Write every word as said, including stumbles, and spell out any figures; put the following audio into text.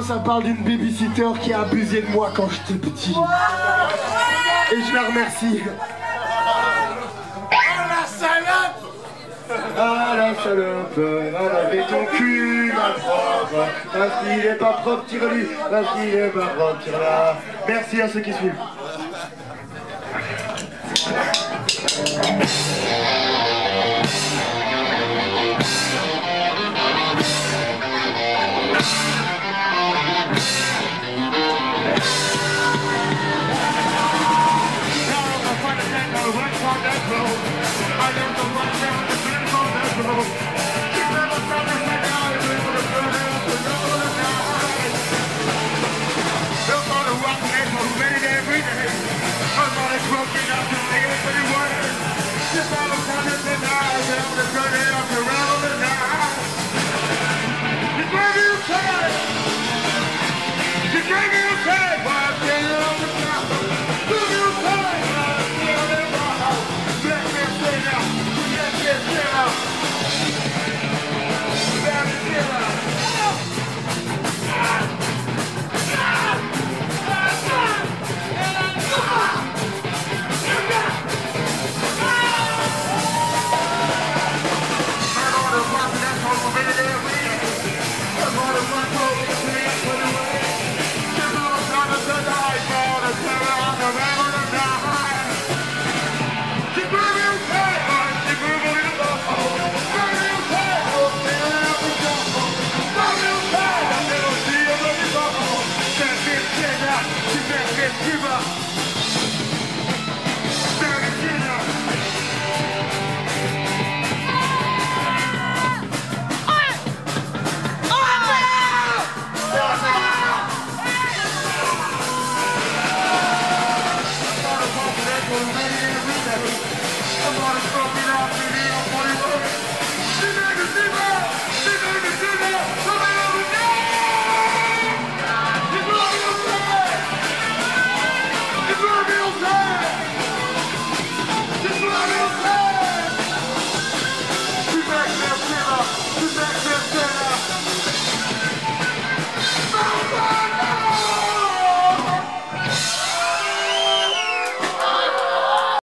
Ça parle d'une babysitter qui a abusé de moi quand j'étais petit. Et je la remercie. Oh la salope! Ah la salope, avec ton cul mal propre. Parce qu'il est pas propre, tire-lui. Parce qu'il est pas propre, tire-là. Merci à ceux qui suivent.